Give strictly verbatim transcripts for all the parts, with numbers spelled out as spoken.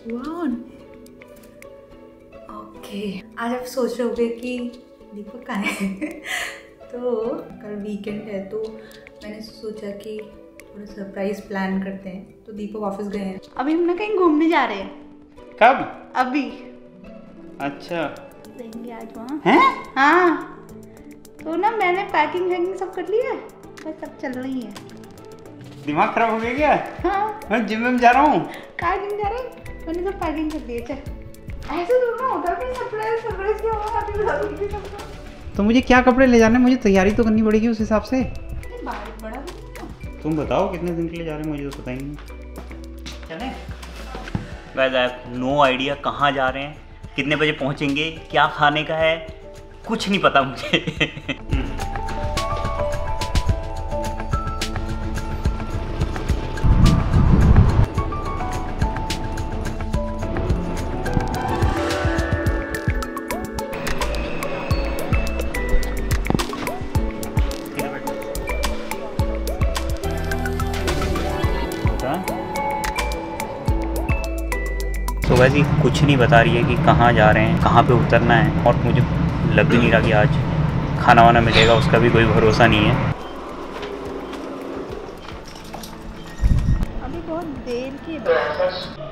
Okay, आज आप सोच रहे होंगे कि दीपक कहाँ है। तो कल वीकेंड है तो मैंने सोचा कि थोड़ा सरप्राइज प्लान करते हैं। तो दीपक ऑफिस गए हैं। अभी हम ना कहीं घूमने जा रहे हैं। कब? अभी। अच्छा, जाएंगे आज वहाँ। हैं? हाँ, तो ना मैंने पैकिंग वैकिंग सब कर ली है, बस अब चल रही है। दिमाग खराब हो गया क्या? हाँ, मैं जिम में जा रहा हूँ। कहाँ जिम जा रहे हैं? मैंने सब पैकिंग कर ली है। चल, ऐसे तो ना होता है, सरप्राइज सरप्राइज क्या होगा, अभी बता दूंगी सबको। तो मुझे क्या कपड़े ले जाने, मुझे तैयारी तो करनी पड़ेगी उस हिसाब से। बारिश बड़ा नहीं। तुम बताओ कितने दिन के लिए जा रहे हैं, मुझे तो पता ही नहीं। चलें? Guys, I have no idea कहाँ जा रहे हैं, कितने बजे पहुँचेंगे, क्या खाने का है, कुछ नहीं पता मुझे। तो वैसे कुछ नहीं बता रही है कि कहाँ जा रहे हैं, कहाँ पे उतरना है, और मुझे लग भी नहीं रहा कि आज खाना वाना मिलेगा, उसका भी कोई भरोसा नहीं है। अभी बहुत देर की बात।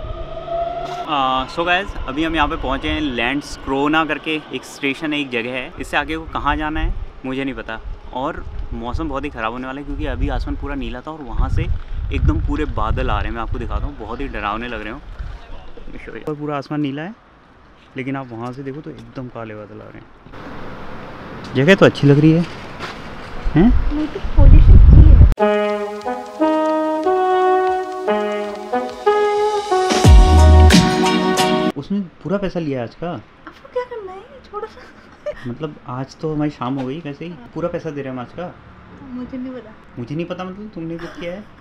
सो गाइस, अभी हम यहाँ पे पहुँचे हैं। लैंड्सक्रोना करके एक स्टेशन है, एक जगह है। इससे आगे को कहाँ जाना है मुझे नहीं पता। और मौसम बहुत ही ख़राब होने वाला है क्योंकि अभी आसमान पूरा नीला था और वहाँ से एकदम पूरे बादल आ रहे हैं। मैं आपको दिखाता हूँ, बहुत ही डरावने लग रहे हो। और पूरा आसमान नीला है, लेकिन आप वहाँ से देखो तो एकदम काले बादल आ रहे हैं। जगह तो अच्छी लग रही है, हैं? उसने पूरा पैसा लिया आज का। आपको क्या करना है, छोड़ो सा। मतलब आज तो हमारी शाम हो गई, वैसे ही पूरा पैसा दे रहे हैं हम आज का। मुझे नहीं पता। मुझे नहीं पता मतलब तुमने बुक किया है।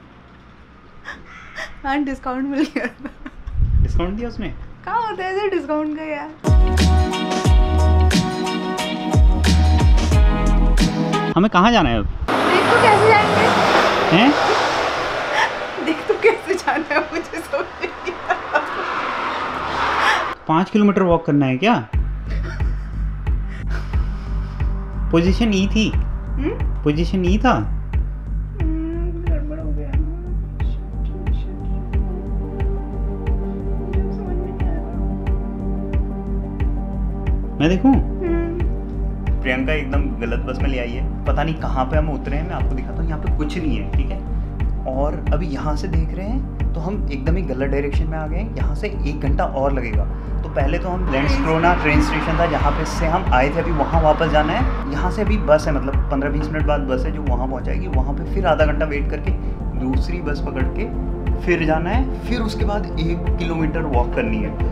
हाँ, डिस्काउंट मिल गया। डिस्काउंट दिया उसने? कहाँ होता है ऐसे डिस्काउंट का यार। हमें कहाँ जाना है अब? देख तो कैसे जाएंगे? हैं? देख तो कैसे जाना है, मुझे समझ नहीं आ रहा। पाँच किलोमीटर वॉक करना है क्या? पोजीशन ई थी। पोजीशन ई था। गड़बड़ हो गया। मैं देखूं? प्रियंका एकदम गलत बस में ले आई है। पता नहीं कहाँ पे हम उतरे हैं, मैं आपको दिखाता हूँ। यहाँ पे कुछ नहीं है, ठीक है। और अभी यहाँ से देख रहे हैं तो हम एकदम ही गलत डायरेक्शन में आ गए। यहाँ से एक घंटा और लगेगा। तो पहले तो हम लैंड्सक्रोना ट्रेन स्टेशन था जहाँ पे से हम आए थे, अभी वहाँ वापस जाना है। यहाँ से अभी बस है, मतलब पंद्रह बीस मिनट बाद बस है जो वहाँ पहुँचाएगी। वहाँ पे फिर आधा घंटा वेट करके दूसरी बस पकड़ के फिर जाना है। फिर उसके बाद एक किलोमीटर वॉक करनी है।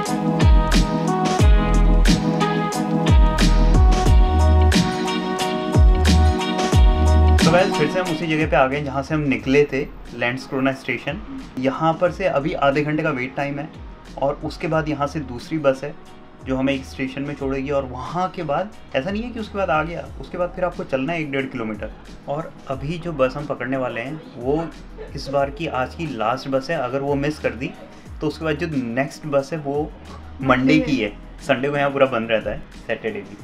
तो वैसे फिर से हम उसी जगह पे आ गए जहाँ से हम निकले थे, लैंड्सक्रोना स्टेशन। यहाँ पर से अभी आधे घंटे का वेट टाइम है और उसके बाद यहाँ से दूसरी बस है जो हमें एक स्टेशन में छोड़ेगी। और वहाँ के बाद ऐसा नहीं है कि उसके बाद आ गया, उसके बाद फिर आपको चलना है एक डेढ़ किलोमीटर। और अभी जो बस हम पकड़ने वाले हैं वो इस बार की आज की लास्ट बस है। अगर वो मिस कर दी तो उसके बाद जो नेक्स्ट बस है वो मंडे की है। संडे को यहाँ पूरा बंद रहता है, सैटरडे भी।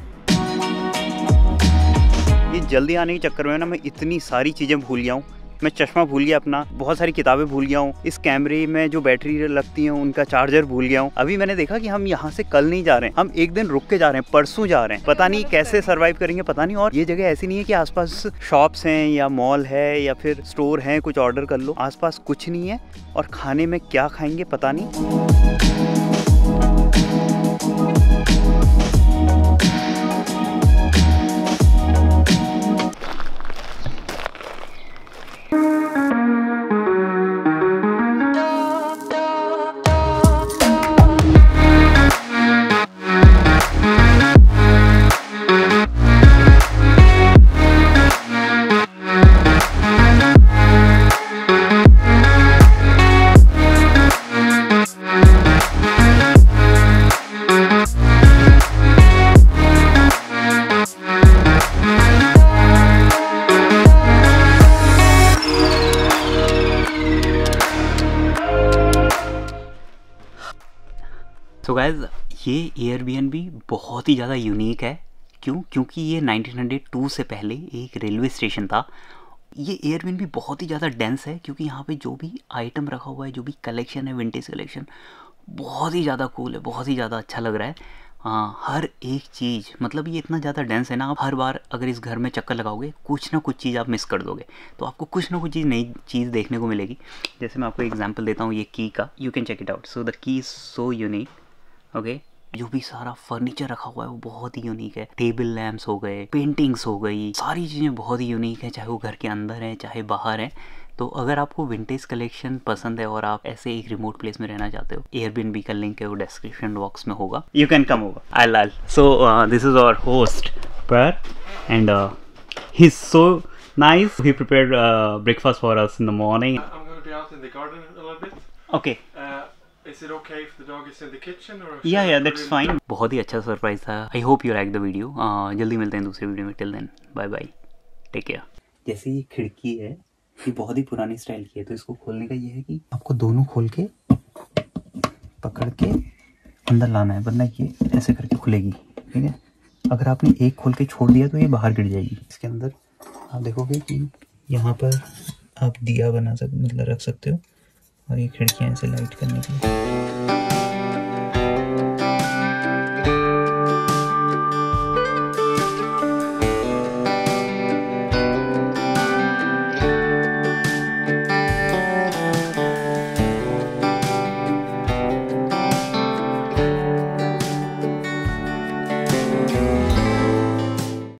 ये जल्दी आने के चक्कर में ना मैं इतनी सारी चीज़ें भूल गया हूँ। मैं चश्मा भूल गया अपना, बहुत सारी किताबें भूल गया हूँ, इस कैमरे में जो बैटरी लगती है उनका चार्जर भूल गया हूँ। अभी मैंने देखा कि हम यहाँ से कल नहीं जा रहे हैं, हम एक दिन रुक के जा रहे हैं, परसों जा रहे हैं। पता नहीं कैसे सरवाइव करेंगे, पता नहीं। और ये जगह ऐसी नहीं है कि आसपास शॉप्स हैं या मॉल है या फिर स्टोर है कुछ ऑर्डर कर लो, आसपास कुछ नहीं है। और खाने में क्या खाएंगे पता नहीं। सो गाइज ये एयरबीएनबी बहुत ही ज़्यादा यूनिक है। क्यों? क्योंकि ये नाइनटीन ओ टू से पहले एक रेलवे स्टेशन था। ये एयरबीएनबी बहुत ही ज़्यादा डेंस है क्योंकि यहाँ पे जो भी आइटम रखा हुआ है, जो भी कलेक्शन है, विंटेज कलेक्शन, बहुत ही ज़्यादा कूल है, बहुत ही ज़्यादा अच्छा लग रहा है। हाँ, हर एक चीज़, मतलब ये इतना ज़्यादा डेंस है ना, आप हर बार अगर इस घर में चक्कर लगाओगे कुछ ना कुछ चीज़ आप मिस कर दोगे। तो आपको कुछ ना कुछ चीज़ नई चीज़ देखने को मिलेगी। जैसे मैं आपको एग्जांपल देता हूँ ये की का, you can check it out. So the key is so unique. Okay, जो भी सारा फर्नीचर रखा हुआ है वो बहुत ही यूनिक है। टेबल लैम्प्स हो गए, पेंटिंग्स हो गई, सारी चीज़ें बहुत ही यूनिक है, चाहे वो घर के अंदर है चाहे बाहर है। तो अगर आपको विंटेज कलेक्शन पसंद है और आप ऐसे एक रिमोट प्लेस में रहना चाहते हो, एयरबीएनबी का लिंक है वो डिस्क्रिप्शन बॉक्स में होगा, you can come over. I लाल। So this is our host पर and he is so nice. He prepared uh, breakfast for us in the morning. I'm going to be out in the garden a little bit. Okay. Uh, is it okay if the dog is in the kitchen or? Yeah, yeah, that's fine. बहुत ही अच्छा surprise था। I hope you like the video. uh, जल्दी मिलते हैं दूसरी video में। Till then, bye bye. Take care. जैसे ये खिड़की है, ये बहुत ही पुरानी स्टाइल की है, तो इसको खोलने का ये है कि आपको दोनों खोल के पकड़ के अंदर लाना है, वरना ये ऐसे करके खुलेगी। ठीक है, अगर आपने एक खोल के छोड़ दिया तो ये बाहर गिर जाएगी। इसके अंदर आप देखोगे कि यहाँ पर आप दिया बना सकते, मतलब रख सकते हो, और ये खिड़कियाँ ऐसे लाइट करने के लिए।